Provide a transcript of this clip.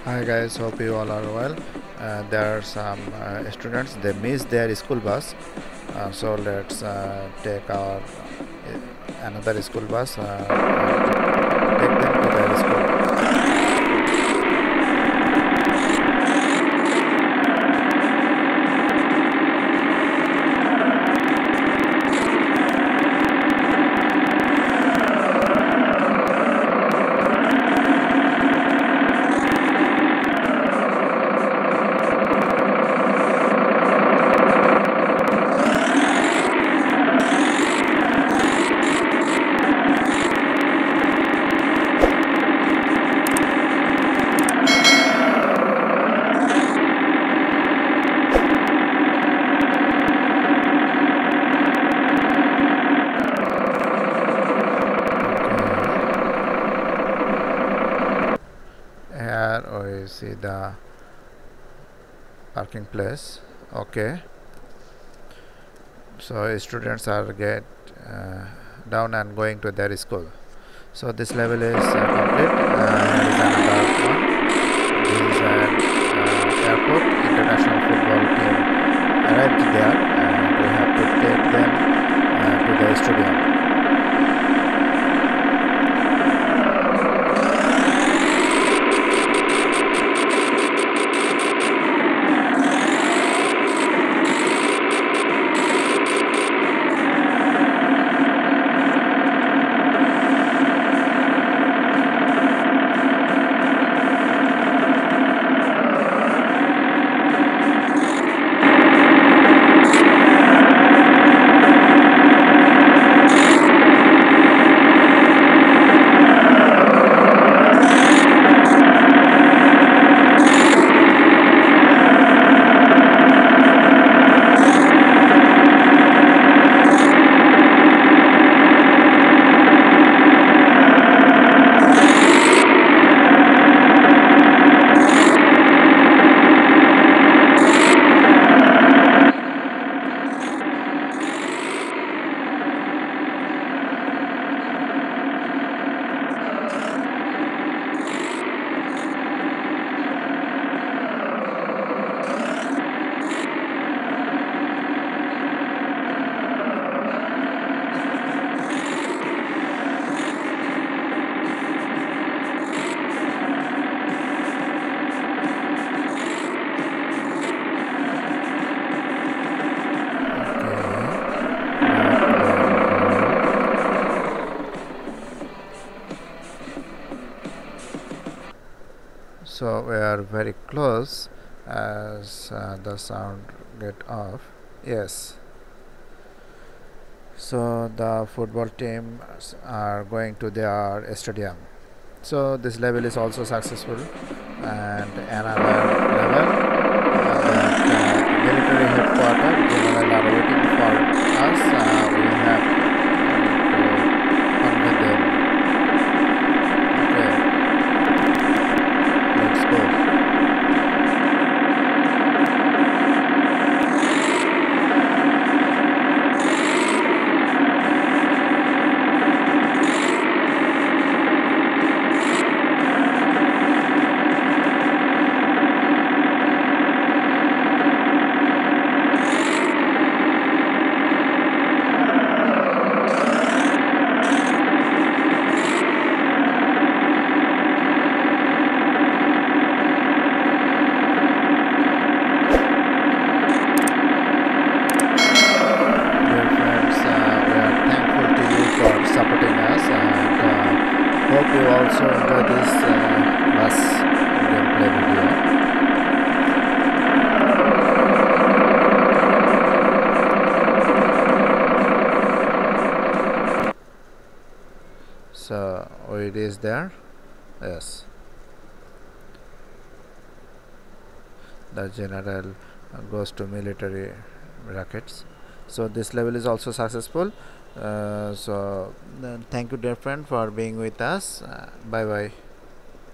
Hi guys, hope you all are well. There are some students, they miss their school bus, so let's take our another school bus and take them to their school. Here we see the parking place. Okay, so students are get down and going to their school. So this level is complete. Here is another one. This is an airport. International football team arrived there, and we have to take them to the stadium. So we are very close as the sound get off. Yes, so the football team are going to their stadium. So this level is also successful, and another level that military headquarters general are waiting for us. We have to convey them. Okay, let's go. Supporting us, and hope you also enjoy this bus gameplay video. So it is there. Yes, the general goes to military brackets. So this level is also successful. So thank you dear friend for being with us. Bye bye.